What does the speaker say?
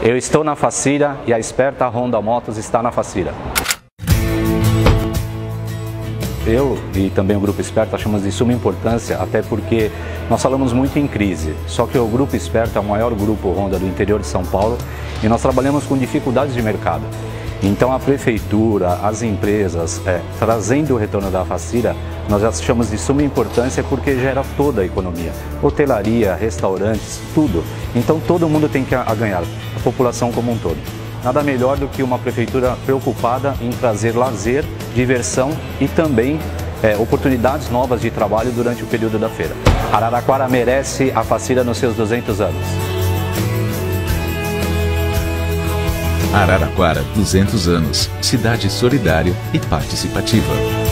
Eu estou na Facira e a Esperta Honda Motos está na Facira. Eu e também o Grupo Esperta achamos de suma importância, até porque nós falamos muito em crise, só que o Grupo Esperta é o maior grupo Honda do interior de São Paulo e nós trabalhamos com dificuldades de mercado. Então a prefeitura, as empresas, trazendo o retorno da Facira, nós achamos de suma importância porque gera toda a economia, hotelaria, restaurantes, tudo. Então todo mundo tem que ganhar, a população como um todo. Nada melhor do que uma prefeitura preocupada em trazer lazer, diversão e também oportunidades novas de trabalho durante o período da feira. Araraquara merece a Facira nos seus 200 anos. Araraquara, 200 anos. Cidade solidária e participativa.